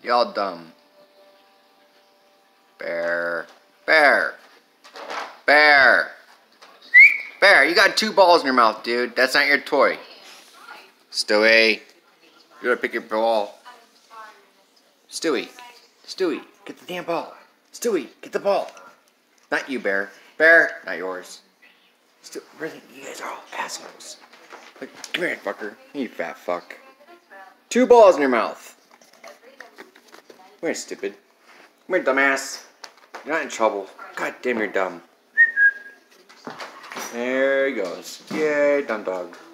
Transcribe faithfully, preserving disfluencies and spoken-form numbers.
Y'all dumb. Bear. Bear. Bear. Bear, you got two balls in your mouth, dude. That's not your toy. Stewie. You gotta pick your ball. Stewie. Stewie, get the damn ball. Stewie, get the ball. Not you, Bear. Bear, not yours. Stewie, really, you guys are all assholes. Like, come here, fucker. You fat fuck. Two balls in your mouth. Come here, stupid. Come here, dumbass. You're not in trouble. God damn, you're dumb. There he goes. Yay, dumb dog.